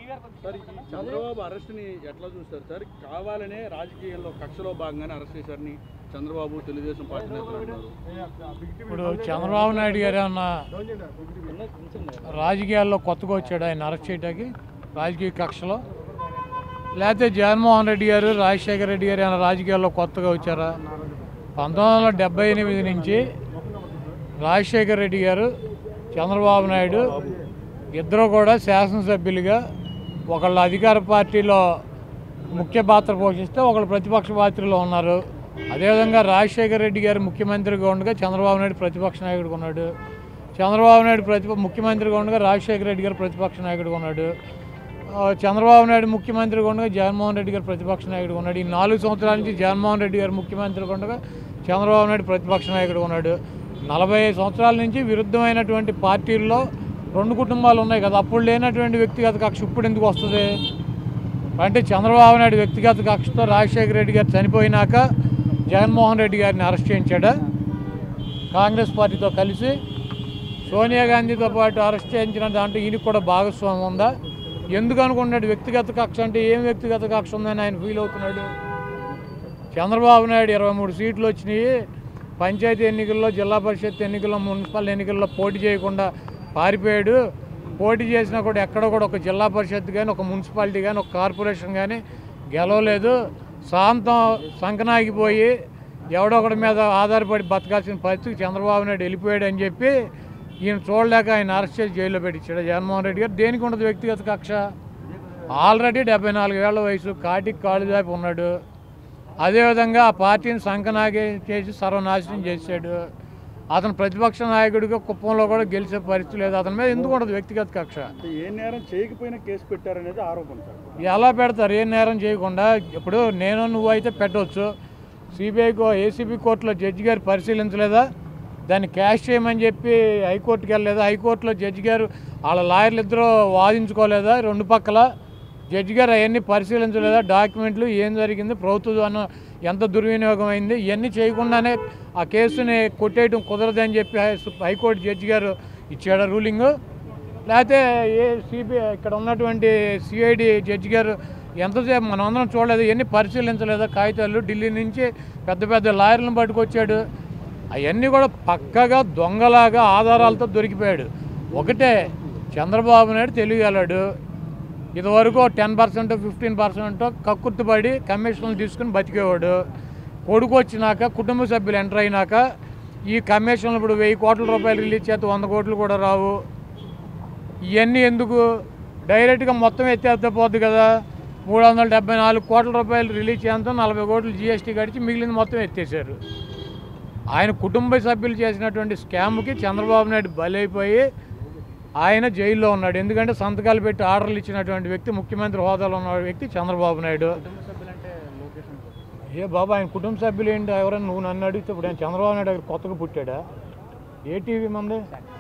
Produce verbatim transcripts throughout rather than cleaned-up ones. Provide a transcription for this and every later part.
Sir ఈ చంద్రబాబు అరెస్ట్ని ఎట్లా చూస్తారు సార్? కావాలనే రాజకీయాల్లో కక్షలో భాగంగానే అరెస్ట్ చేశారని చంద్రబాబు తెలుగుదేశం పార్టీ నేతలు అంటున్నారు. ఇప్పుడు చంద్రబాబు నాయుడు గారు ఏమన్నా రాజకీయాల్లో కొత్తగా వచ్చాడు ఆయన అరెస్ట్ చేయడానికి రాజకీయ కక్షలో, లేకపోతే జగన్మోహన్ రెడ్డి గారు రాజశేఖర రెడ్డి గారు ఏమైనా రాజకీయాల్లో కొత్తగా వచ్చారా? పంతొమ్మిది వందల డెబ్బై ఎనిమిది నుంచి రాజశేఖర రెడ్డి గారు చంద్రబాబు నాయుడు ఇద్దరు కూడా శాసనసభ్యులుగా ఒకళ్ళు అధికార పార్టీలో ముఖ్య పాత్ర పోషిస్తే ఒకళ్ళు ప్రతిపక్ష పార్టీలో ఉన్నారు. అదేవిధంగా రాజశేఖర రెడ్డి గారు ముఖ్యమంత్రిగా ఉండగా చంద్రబాబు నాయుడు ప్రతిపక్ష నాయకుడిగా ఉన్నాడు. చంద్రబాబు నాయుడు ప్రతి ముఖ్యమంత్రిగా ఉండగా రాజశేఖర రెడ్డి గారు ప్రతిపక్ష నాయకుడిగా ఉన్నాడు. చంద్రబాబు నాయుడు ముఖ్యమంత్రిగా ఉండగా జగన్మోహన్ రెడ్డి గారు ప్రతిపక్ష నాయకుడిగా ఉన్నాడు. ఈ నాలుగు సంవత్సరాల నుంచి జగన్మోహన్ రెడ్డి గారు ముఖ్యమంత్రిగా ఉండగా చంద్రబాబు నాయుడు ప్రతిపక్ష నాయకుడిగా ఉన్నాడు. నలభై ఐదు సంవత్సరాల నుంచి విరుద్ధమైనటువంటి పార్టీల్లో రెండు కుటుంబాలు ఉన్నాయి కదా, అప్పుడు లేనటువంటి వ్యక్తిగత కక్ష ఇప్పుడు ఎందుకు వస్తుంది అంటే చంద్రబాబు నాయుడు వ్యక్తిగత కక్షతో రాజశేఖర రెడ్డి గారు చనిపోయినాక జగన్మోహన్ రెడ్డి గారిని అరెస్ట్ చేయించాడా? కాంగ్రెస్ పార్టీతో కలిసి సోనియా గాంధీతో పాటు అరెస్ట్ చేయించిన దాంట్లో ఈయనకి కూడా భాగస్వామ్యం ఉందా? ఎందుకు అనుకున్నాడు వ్యక్తిగత కక్ష అంటే ఏం వ్యక్తిగత కక్ష ఉందని ఆయన ఫీల్ అవుతున్నాడు? చంద్రబాబు నాయుడు ఇరవై మూడు సీట్లు వచ్చినాయి, పంచాయతీ ఎన్నికల్లో జిల్లా పరిషత్ ఎన్నికల్లో మున్సిపల్ ఎన్నికల్లో పోటీ చేయకుండా పారిపోయాడు. పోటీ చేసినా కూడా ఎక్కడ కూడా ఒక జిల్లా పరిషత్ కానీ ఒక మున్సిపాలిటీ కానీ ఒక కార్పొరేషన్ కానీ గెలవలేదు. శాంతం సంకనాగిపోయి ఎవడొకడి మీద ఆధారపడి బతకాల్సిన పరిస్థితికి చంద్రబాబు నాయుడు వెళ్ళిపోయాడు అని చెప్పి ఈయన చూడలేక ఆయన అరెస్ట్ చేసి జైల్లో పెట్టించాడు జగన్మోహన్ రెడ్డి గారు. దేనికి ఉండదు వ్యక్తిగత కక్ష? ఆల్రెడీ డెబ్బై నాలుగు ఏళ్ల వయసు, కాటికి కాళ్ళు దాపి ఉన్నాడు. అదేవిధంగా ఆ పార్టీని సంకనాగి చేసి సర్వనాశనం చేశాడు. అతను ప్రతిపక్ష నాయకుడిగా కుప్పంలో కూడా గెలిచే పరిస్థితి లేదు. అతని మీద ఎందుకు ఉండదు వ్యక్తిగత కక్ష? ఏ నేరం చేయకపోయినా కేసు పెట్టారనేది ఆరోపణ. ఎలా పెడతారు ఏ నేరం చేయకుండా? ఇప్పుడు నేను నువ్వు అయితే పెట్టవచ్చు. సిబిఐకో ఏసీబీ కోర్టులో జడ్జి గారు పరిశీలించలేదా? దాన్ని క్యాష్ చేయమని చెప్పి హైకోర్టుకి వెళ్ళలేదా? హైకోర్టులో జడ్జి గారు వాళ్ళ లాయర్లు ఇద్దరు వాదించుకోలేదా? రెండు పక్కల జడ్జి గారు అవన్నీ పరిశీలించలేదా? డాక్యుమెంట్లు ఏం జరిగింది, ప్రభుత్వం ఎంత దుర్వినియోగం అయింది, ఇవన్నీ చేయకుండానే ఆ కేసుని కొట్టేయడం కుదరదని చెప్పి హైకోర్టు జడ్జి గారు ఇచ్చాడు రూలింగ్. లేకపోతే ఏ సిబిఐ ఇక్కడ ఉన్నటువంటి సిఐడి జడ్జి గారు ఎంతసేపు మనం అందరం చూడలేదు, ఇవన్నీ పరిశీలించలేదా? కాగితాలు ఢిల్లీ నుంచి పెద్ద పెద్ద లాయర్లను పట్టుకొచ్చాడు. అవన్నీ కూడా పక్కగా దొంగలాగా ఆధారాలతో దొరికిపోయాడు. ఒకటే చంద్రబాబు నాయుడు తెలియగలడు. ఇదివరకు టెన్ పర్సెంట్ ఫిఫ్టీన్ పర్సెంట్ కక్కుర్తిపడి కమిషన్లు తీసుకుని బతికేవాడు. కొడుకు వచ్చినాక కుటుంబ సభ్యులు ఎంటర్ అయినాక ఈ కమిషన్లు ఇప్పుడు వెయ్యి కోట్ల రూపాయలు రిలీజ్ చేస్తే వంద కోట్లు కూడా రావు. ఇవన్నీ ఎందుకు? డైరెక్ట్గా మొత్తం ఎత్తేస్తే పోద్ది కదా. మూడు వందల డెబ్బై నాలుగు కోట్ల రూపాయలు రిలీజ్ చేయంతో నలభై కోట్లు జీఎస్టీ గడిచి మిగిలిన మొత్తం ఎత్తేసారు. ఆయన కుటుంబ సభ్యులు చేసినటువంటి స్కామ్కి చంద్రబాబు నాయుడు బలైపోయి ఆయన జైల్లో ఉన్నాడు. ఎందుకంటే సంతకాలు పెట్టి ఆర్డర్లు ఇచ్చినటువంటి వ్యక్తి, ముఖ్యమంత్రి హోదాలో ఉన్న వ్యక్తి చంద్రబాబు నాయుడు. ఏ బాబా ఆయన కుటుంబ సభ్యులు ఏంటి? ఎవరైనా నువ్వు నన్ను అడిగితే ఇప్పుడు ఆయన చంద్రబాబు నాయుడు దగ్గర కొత్తగా పుట్టాడా? ఏ టీవీ మంది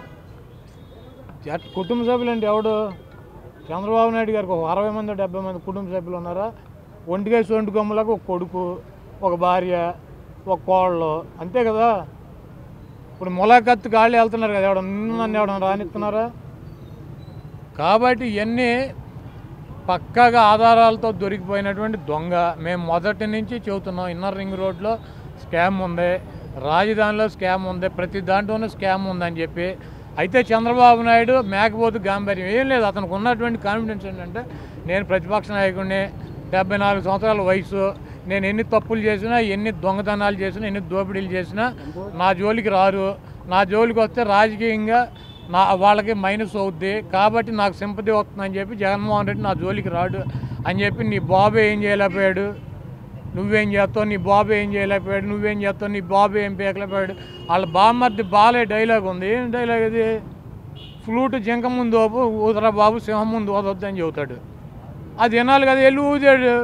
కుటుంబ సభ్యులు అంటే ఎవడు? చంద్రబాబు నాయుడు గారికి ఒక అరవై మంది డెబ్బై మంది కుటుంబ సభ్యులు ఉన్నారా? ఒంటికేసి ఒంటి కొమ్మలకు ఒక కొడుకు, ఒక భార్య, ఒక కోళ్ళు, అంతే కదా. ఇప్పుడు ములాఖత్తు గాళ్ళు వెళ్తున్నారు కదా, ఎవడ నన్ను ఎవడన్నా రానిస్తున్నారా? కాబట్టి ఇవన్నీ పక్కాగా ఆధారాలతో దొరికిపోయినటువంటి దొంగ. మేము మొదటి నుంచి చెబుతున్నాం, ఇన్నర్ రింగ్ రోడ్లో స్కామ్ ఉంది, రాజధానిలో స్కామ్ ఉంది, ప్రతి దాంట్లోనూ స్కామ్ ఉందని చెప్పి. అయితే చంద్రబాబు నాయుడు మేకపోతు గాంభీర్యం ఏం లేదు. అతనికి ఉన్నటువంటి కాన్ఫిడెన్స్ ఏంటంటే నేను ప్రతిపక్ష నాయకుడిని, డెబ్బై నాలుగు సంవత్సరాల వయసు, నేను ఎన్ని తప్పులు చేసినా, ఎన్ని దొంగతనాలు చేసినా, ఎన్ని దోపిడీలు చేసినా నా జోలికి రారు. నా జోలికి వస్తే రాజకీయంగా నా వాళ్ళకి మైనస్ అవుద్ది, కాబట్టి నాకు సింపతి వస్తుందని చెప్పి జగన్మోహన్ రెడ్డి నా జోలికి రాడు అని చెప్పి నీ బాబు ఏం చేయలేకపోయాడు, నువ్వేం చేస్తావు, నీ బాబు ఏం చేయలేకపోయాడు, నువ్వేం చేస్తావు, నీ బాబు ఏం పీకలేకపోయాడు. వాళ్ళ బామ్మర్ది బాలే డైలాగ్ ఉంది. ఏం డైలాగ్ ఇది? ఫ్లూట్ జింక ముందు ఊదరా బాబు, సింహం ముందు ఊదొద్దు అని చెబుతాడు. అది వినాలి కదా, వెళ్ళి ఊదాడు.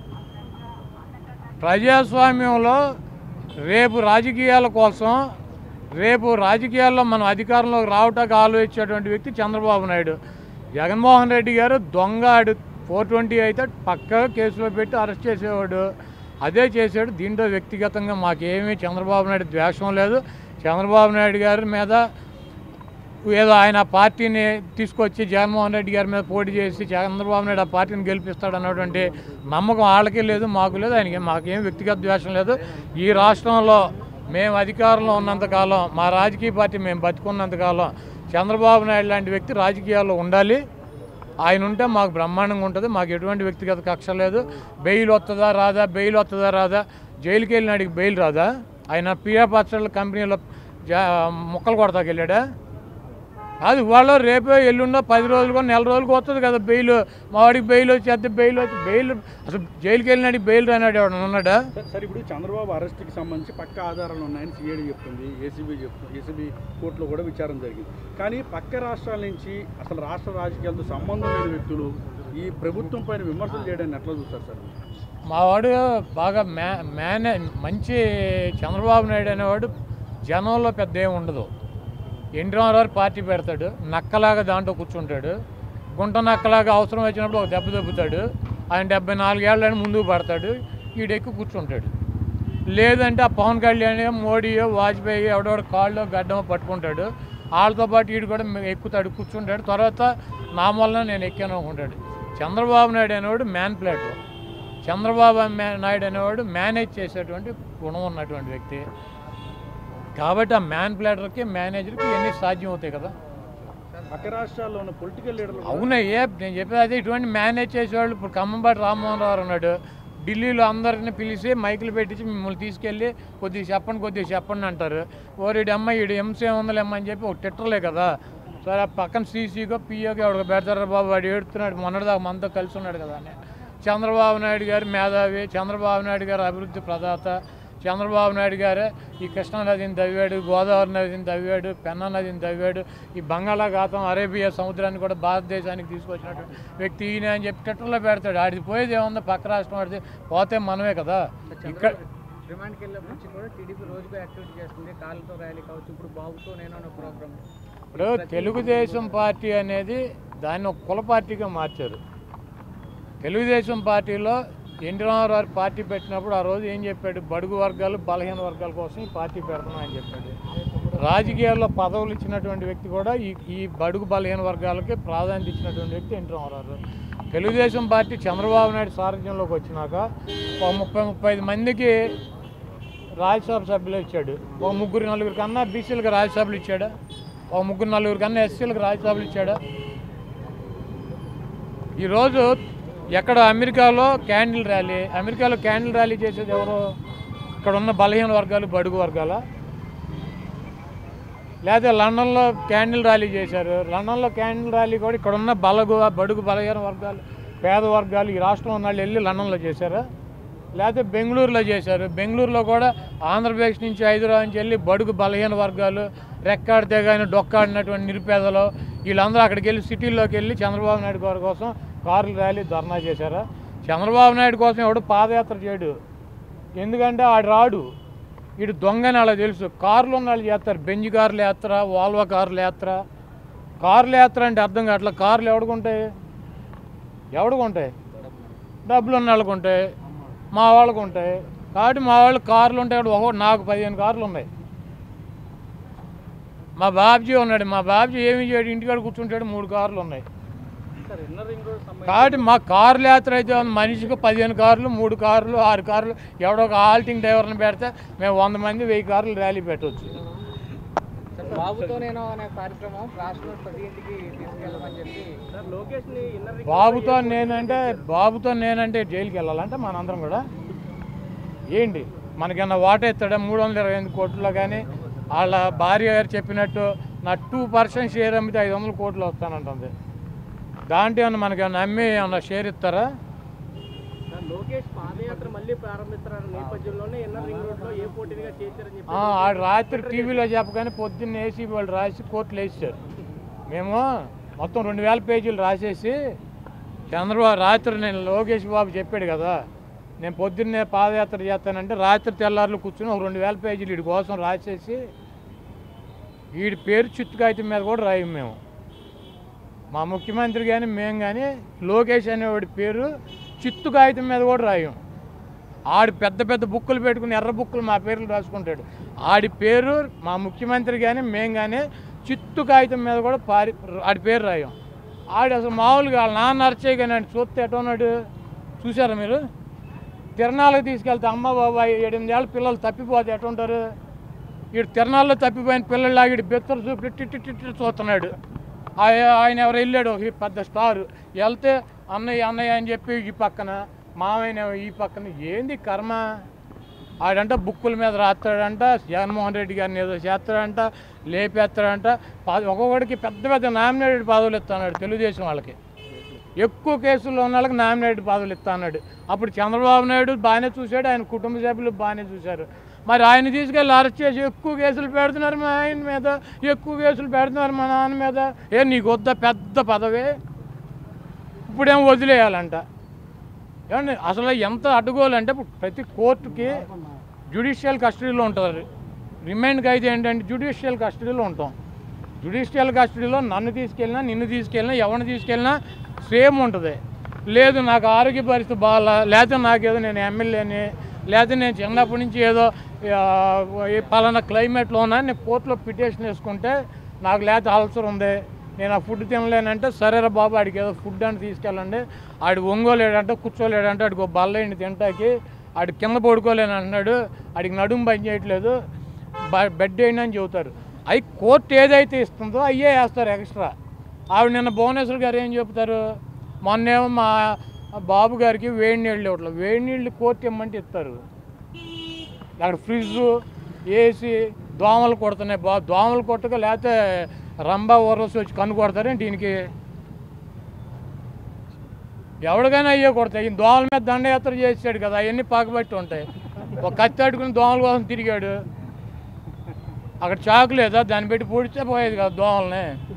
ప్రజాస్వామ్యంలో రేపు రాజకీయాల కోసం, రేపు రాజకీయాల్లో మనం అధికారంలోకి రావటానికి ఆలోచించేటువంటి వ్యక్తి చంద్రబాబు నాయుడు. జగన్మోహన్ రెడ్డి గారు దొంగ, ఆడు ఫోర్ ట్వంటీ అయితే పక్కగా కేసులో పెట్టి అరెస్ట్ చేసేవాడు, అదే చేశాడు. దీంట్లో వ్యక్తిగతంగా మాకేమీ చంద్రబాబు నాయుడు ద్వేషం లేదు. చంద్రబాబు నాయుడు గారి మీద ఏదో ఆయన పార్టీని తీసుకొచ్చి జగన్మోహన్ రెడ్డి గారి మీద పోటీ చేసి చంద్రబాబు నాయుడు ఆ పార్టీని గెలిపిస్తాడు అన్నటువంటి నమ్మకం వాళ్ళకి లేదు, మాకు లేదు, ఆయనకి మాకేం వ్యక్తిగత ద్వేషం లేదు. ఈ రాష్ట్రంలో మేము అధికారంలో ఉన్నంతకాలం, మా రాజకీయ పార్టీ మేము బతుకున్నంతకాలం చంద్రబాబు నాయుడు లాంటి వ్యక్తి రాజకీయాల్లో ఉండాలి. ఆయన ఉంటే మాకు బ్రహ్మాండంగా ఉంటుంది. మాకు ఎటువంటి వ్యక్తిగత కక్ష లేదు. బెయిల్ వస్తుందా రాదా, బెయిల్ వస్తుందా రాదా, జైలుకి వెళ్ళినాడికి బెయిల్ రాదా? ఆయన పియా పచ్చళ్ళ కంపెనీలో జా ముక్కలు కొడతాకి వెళ్ళాడా? అది వాళ్ళు రేపే ఎల్లుండో పది రోజులుగా నెల రోజులకు వస్తుంది కదా బెయిల్. మా వాడికి బెయిల్ వచ్చి బెయిల్ వచ్చి బెయిల్ అసలు జైలుకి వెళ్ళినాడు బెయిల్ రానాడు ఎవడు ఉన్నాడా? సార్ ఇప్పుడు చంద్రబాబు అరెస్ట్కి సంబంధించి పక్క ఆధారాలు ఉన్నాయని సిఐడి చెప్తుంది, ఏసీబీ చెప్తుంది, ఏసీబీ కోర్టులో కూడా విచారణ జరిగింది. కానీ పక్క రాష్ట్రాల నుంచి అసలు రాష్ట్ర రాజకీయాలతో సంబంధం లేని వ్యక్తులు ఈ ప్రభుత్వం పైన విమర్శలు చేయడాన్ని ఎట్లా చూస్తారు సార్? మా వాడు బాగా మ్యా మేనే మంచి చంద్రబాబు నాయుడు అనేవాడు జనంలో పెద్ద ఏమి ఉండదు. ఎన్టీ రామారావు పార్టీ పెడతాడు, నక్కలాగా దాంట్లో కూర్చుంటాడు, గుంట నక్కలాగా అవసరం వచ్చినప్పుడు ఒక దెబ్బ దెబ్బతాడు. ఆయన డెబ్బై నాలుగేళ్ళని ముందుకు పడతాడు, ఈడెక్కి కూర్చుంటాడు. లేదంటే ఆ పవన్ కళ్యాణ్ మోడీయో వాజ్పేయి ఎవడెవడ కాళ్ళు గడ్డమో పట్టుకుంటాడు, వాళ్ళతో పాటు వీడు కూడా ఎక్కుతాడు, కూర్చుంటాడు. తర్వాత నా వలన నేను ఎక్కాను అనుకుంటాడు. చంద్రబాబు నాయుడు అనేవాడు మ్యాన్ ప్లేటర్. చంద్రబాబు నాయుడు అనేవాడు మేనేజ్ చేసేటువంటి గుణం ఉన్నటువంటి వ్యక్తి. కాబట్టి ఆ మ్యాన్ ప్లేటర్కి మేనేజర్కి ఇవన్నీ సాధ్యం అవుతాయి కదా. పక్క రాష్ట్రాల్లో ఉన్న పొలిటికల్ లీడర్లు అవునయ్యే, నేను చెప్పేది అదే. ఇటువంటి మేనేజ్ చేసేవాళ్ళు ఇప్పుడు ఖమ్మంపాటి రామ్మోహన్ రావు ఉన్నాడు, ఢిల్లీలో అందరిని పిలిచి మైకులు పెట్టించి మిమ్మల్ని తీసుకెళ్ళి కొద్దిగా చెప్పండి కొద్దిగా చెప్పండి అంటారు. ఓరిడి అమ్మ ఈడు ఎంసీ వందలేమ్మ అని చెప్పి ఒక తిట్టలే కదా. సరే ఆ పక్కన సీసీగో పియోగో ఎవరికి పెడతారా బాబు, వాడు ఏడుతున్నాడు, మొన్నటిదాకా మనతో కలిసి ఉన్నాడు కదా అని. చంద్రబాబు నాయుడు గారు మేధావి, చంద్రబాబు నాయుడు గారు అభివృద్ధి ప్రదాత, చంద్రబాబు నాయుడు గారే ఈ కృష్ణా నదిని తవ్వాడు, గోదావరి నదిని తవ్వాడు, పెన్నా నదిని తవ్వాడు, ఈ బంగాళాఖాతం అరేబియా సముద్రాన్ని కూడా భారతదేశానికి తీసుకొచ్చినటువంటి వ్యక్తి ఈయన అని చెప్పి ట్విట్టర్లో పెడతాడు. ఆడిది పోయేది ఏమన్నా పక్క రాష్ట్రం ఆడితే పోతే మనమే కదా. ఇక్కడ రిమాండ్కి వెళ్ళినప్పటి నుంచి కూడా టీడీపీ రోజుగా యాక్టివిటీ చేస్తుంది, కాళ్ళతో ర్యాలీ కావచ్చు, ఇప్పుడు బాబుతో నేను ప్రోగ్రామ్. ఇప్పుడు తెలుగుదేశం పార్టీ అనేది దాన్ని ఒక కుల పార్టీగా మార్చారు. తెలుగుదేశం పార్టీలో ఎన్టీ రామారావు పార్టీ పెట్టినప్పుడు ఆ రోజు ఏం చెప్పాడు, బడుగు వర్గాలు బలహీన వర్గాల కోసం ఈ పార్టీ పెడుతున్నాం అని చెప్పాడు. రాజకీయాల్లో పదవులు ఇచ్చినటువంటి వ్యక్తి కూడా ఈ ఈ బడుగు బలహీన వర్గాలకి ప్రాధాన్యత ఇచ్చినటువంటి వ్యక్తి ఎన్టీ రామారావు. తెలుగుదేశం పార్టీ చంద్రబాబు నాయుడు సారథ్యంలోకి వచ్చినాక ఒక ముప్పై ముప్పై ఐదు మందికి రాజ్యసభ సభ్యులు ఇచ్చాడు. ఒక ముగ్గురు నలుగురు కన్నా బీసీలకు రాజ్యసభలు ఇచ్చాడా? ఒక ముగ్గురు నలుగురు కన్నా ఎస్సీలకు రాజ్యసభలు ఇచ్చాడా? ఈరోజు ఎక్కడ అమెరికాలో క్యాండిల్ ర్యాలీ, అమెరికాలో క్యాండిల్ ర్యాలీ చేసేది ఎవరు? ఇక్కడ ఉన్న బలహీన వర్గాలు బడుగు వర్గాల? లేదా లండన్లో క్యాండిల్ ర్యాలీ చేశారు, లండన్లో క్యాండిల్ ర్యాలీ కూడా ఇక్కడ ఉన్న బలగు బడుగు బలహీన వర్గాలు పేద వర్గాలు ఈ రాష్ట్రంలో ఉన్న వాళ్ళు వెళ్ళి లండన్లో చేశారా? లేకపోతే బెంగళూరులో చేశారు, బెంగళూరులో కూడా ఆంధ్రప్రదేశ్ నుంచి హైదరాబాద్ నుంచి వెళ్ళి బడుగు బలహీన వర్గాలు రెక్కాడితే కానీ డొక్కాడినటువంటి నిరుపేదలు వీళ్ళందరూ అక్కడికి వెళ్ళి సిటీల్లోకి వెళ్ళి చంద్రబాబు నాయుడు గారి కోసం కార్లు ర్యాలీ ధర్నా చేశారా? చంద్రబాబు నాయుడు కోసం ఎవడు పాదయాత్ర చేయడు, ఎందుకంటే ఆడు రాడు, వీడు దొంగని అలా తెలుసు. కార్లు ఉన్న వాళ్ళు చేస్తారు, బెంజ్ కార్లు యాత్ర, వాల్వా కార్లు యాత్ర. కార్లు యాత్ర అంటే అర్థం కావట్లా. కార్లు ఎవడుకుంటాయి ఎవడుకుంటాయి డబ్బులు ఉన్న వాళ్ళకు ఉంటాయి, మా వాళ్ళకు ఉంటాయి. కాబట్టి మా వాళ్ళు కార్లు ఉంటాయి, ఒక నాకు పదిహేను కార్లు ఉన్నాయి. మా బాబ్జీ ఉన్నాడు, మా బాబ్జీ ఏమి చేయడు, ఇంటికాడ కూర్చుంటాడు, మూడు కార్లు ఉన్నాయి. కాబట్టి మా కార్లు యాత్ర అయితే మనిషికి పదిహేను కార్లు, మూడు కార్లు, ఆరు కార్లు, ఎవడో ఒక ఆల్టింగ్ డ్రైవర్ని పెడితే మేము వంద మంది వెయ్యి కార్లు ర్యాలీ పెట్టవచ్చు. బాబుతో నేను అనే కార్యక్రమం రాష్ట్రంలో ప్రతి ఇంటికి తీసుకెళ్ళమని చెప్పి లోకేష్ని బాబుతో నేనంటే బాబుతో నేనంటే జైలుకి వెళ్ళాలంటే మనందరం కూడా ఏంటి మనకన్నా వాటా ఇస్తాడా? మూడు వందల ఇరవై ఎనిమిది కోట్లలో కానీ వాళ్ళ భార్య గారు చెప్పినట్టు నా టూ పర్సెంట్ షేర్ అమ్మితే ఐదు వందల కోట్లు వస్తానంటుంది. దాంట్లో ఏమన్నా మనకి ఏమన్నా అమ్మి ఏమన్నా షేర్ ఇస్తారా? లోకేష్ పాదయాత్ర మళ్ళీ ప్రారంభిస్తున్న నేపథ్యంలోనే ఇన్నర్ రింగ్ రోడ్లో ఏ పోటీగా చేశారని చెప్పి ఆడు రాత్రి టీవీలో చెప్పగానే పొద్దున్న ఏసీ వాళ్ళు రాసి కోర్టులు వేసారు. మేము మొత్తం రెండు వేల పేజీలు రాసేసి చంద్రబాబు రాత్రి నేను లోకేష్ బాబు చెప్పాడు కదా నేను పొద్దున్నే పాదయాత్ర చేస్తానంటే రాత్రి తెల్లారులు కూర్చొని ఒక రెండు వేల పేజీలు వీడి కోసం రాసేసి వీడి పేరు చిత్తుకాయితం మీద కూడా రాయం మేము. మా ముఖ్యమంత్రి కానీ మేము కానీ లోకేష్ అనేవాడి పేరు చిత్తు కాగితం మీద కూడా రాయం. ఆడి పెద్ద పెద్ద బుక్కులు పెట్టుకుని ఎర్ర బుక్కులు మా పేర్లు రాసుకుంటాడు. ఆడి పేరు మా ముఖ్యమంత్రి కానీ మేము కానీ చిత్తు కాగితం మీద కూడా పారి ఆడి పేరు రాయం. ఆడు అసలు మామూలుగా వాళ్ళ నాన్న అరచేయి కానీ ఆడు చూస్తే ఎట్లా ఉన్నాడు చూసారా మీరు? తిరణాలకు తీసుకెళ్తే అమ్మ బాబాయ్ ఏడెనిమిదేళ్ళ పిల్లలు తప్పిపోతే ఎట్లా ఉంటారు? వీడు తిరణాల్లో తప్పిపోయిన పిల్లలాగా వీడు బెత్తరు చూపి టిట్టి చూస్తున్నాడు. ఆయన ఎవరు వెళ్ళాడు ఒక పెద్ద స్టార్, వెళ్తే అన్నయ్య అన్నయ్య అని చెప్పి ఈ పక్కన, మామయ్య ఈ పక్కన. ఏంది కర్మ? ఆడంట బుక్కుల మీద రాస్తాడంట, జగన్మోహన్ రెడ్డి గారిని ఏదో చేస్తాడంట, లేపేస్తాడంట. ఒక్కొక్కడికి పెద్ద పెద్ద నామినేటెడ్ పదవులు ఇస్తున్నాడు తెలుగుదేశం వాళ్ళకి. ఎక్కువ కేసుల్లో ఉన్న వాళ్ళకి నామినేటెడ్ పదవులు ఇస్తున్నాడు. అప్పుడు చంద్రబాబు నాయుడు బాగానే చూశాడు, ఆయన కుటుంబ సభ్యులు బాగానే చూశారు. మరి ఆయన తీసుకెళ్ళి అరెస్ట్ చేసి ఎక్కువ కేసులు పెడుతున్నారు మా ఆయన మీద, ఎక్కువ కేసులు పెడుతున్నారు మా నాన్న మీద. ఏ నీకు వద్ద పెద్ద పదవి, ఇప్పుడేం వదిలేయాలంట. ఏమండి అసలు ఎంత అడ్డుకోవాలంటే ప్రతి కోర్టుకి జ్యుడిషియల్ కస్టడీలో ఉంటారు. రిమైండ్కి అయితే ఏంటంటే జ్యుడిషియల్ కస్టడీలో ఉంటాం. జ్యుడిషియల్ కస్టడీలో నన్ను తీసుకెళ్ళినా నిన్ను తీసుకెళ్ళినా ఎవరిని తీసుకెళ్ళినా సేమ్ ఉంటుంది. లేదు నాకు ఆరోగ్య పరిస్థితి బాగా, లేకపోతే నాకేదో నేను ఎమ్మెల్యేని, లేకపోతే నేను చిన్నప్పటి నుంచి ఏదో పలానా క్లైమేట్లో ఉన్నా నేను కోర్టులో పిటిషన్ వేసుకుంటే నాకు లేకపోతే అల్సర్ ఉంది, నేను ఆ ఫుడ్ తినలేనంటే సరేరా బాబు ఆడికి ఏదో ఫుడ్ అని తీసుకెళ్ళండి. ఆడు ఒంగోలేడంటే కూర్చోలేడంటే ఆడికి ఒక బల్లైంది తింటాకి, ఆడి కింద పడుకోలేని అంటున్నాడు, ఆడికి నడుము పని చేయట్లేదు, బెడ్ వేయండి అని చెబుతారు. అవి కోర్టు ఏదైతే ఇస్తుందో అయ్యే వేస్తారు ఎక్స్ట్రా. ఆవిడ నిన్న భువనేశ్వర్ గారు ఏం చెప్తారు, మొన్నేమో మా బాబు గారికి వేడి నీళ్ళు ఇవ్వట్లేదు, వేడి నీళ్ళు కోర్టు ఇమ్మంటే ఇస్తారు. అక్కడ ఫ్రిడ్జ్ ఏసీ దోమలు కొడుతున్నాయి, బా దోమలు కొట్టక లేకపోతే రంబా ఊరసి వచ్చి కన్ను కొడతారేంటి దీనికి? ఎవరికైనా అయ్యే కొడతాయి. ఈయన దోమల మీద దండయాత్ర చేసాడు కదా, అవన్నీ పాకబట్టి ఉంటాయి. ఒక కత్తి అడుకుని దోమల కోసం తిరిగాడు, అక్కడ చాకు లేదా దాన్ని పెట్టి పూడిస్తే పోయేది కదా దోమల్ని.